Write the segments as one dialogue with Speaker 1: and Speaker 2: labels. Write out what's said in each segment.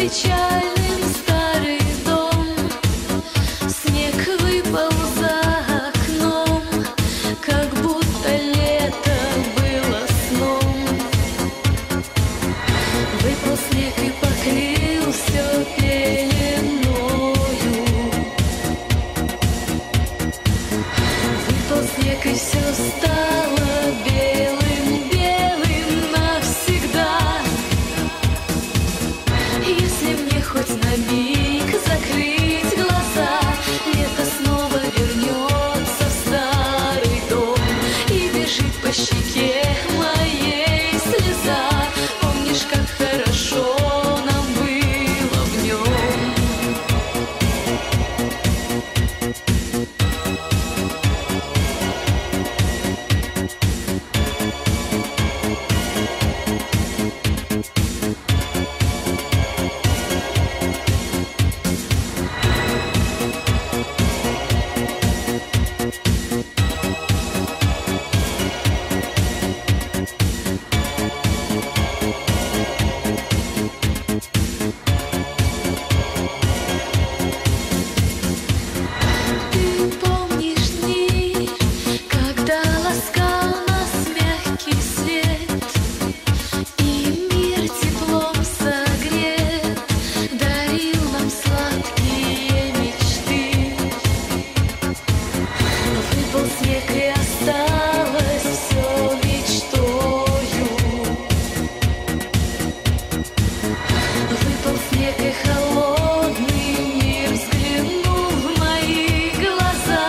Speaker 1: печальным старый дом. Снег выпал за окном, как будто лето было сном. Выпал снег и покрыл все пеленою. Выпал снег и все стало белым, белым навсегда. Если мне хоть на миг закрыть глаза, лето снова вернется в старый дом и бежит по щеке моей слеза. Помнишь, как хорошо нам было в нем? Ты помнишь дни, когда ласкал нас мягкий свет, и мир теплом согрет дарил нам сладкие мечты? Выпал снег и осталось все мечтою. Выпал снег и холодный мир взглянул в мои глаза.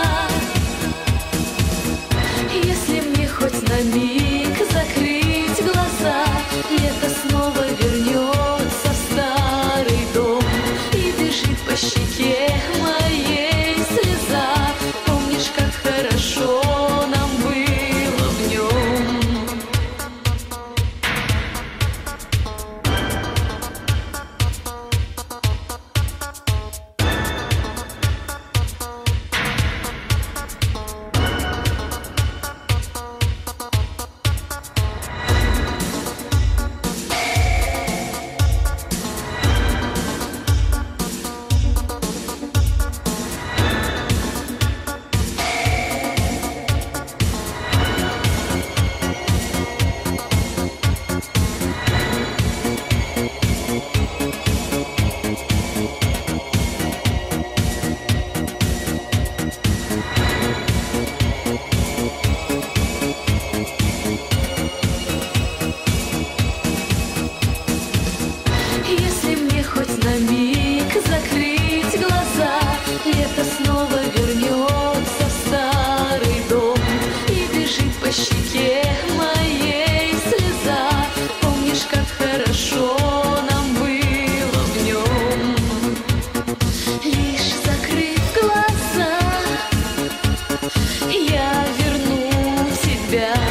Speaker 1: Если мне хоть на миг закрыть глаза, лето снова вернется в старый дом и бежит по щеке моей слеза. Помнишь, как хорошо нам было в нем? Если мне хоть на миг закрыть глаза, лето снова вернется в старый дом и бежит по щеке моей слеза. Помнишь, как хорошо нам было в нем? Лишь закрыв глаза, я верну тебя.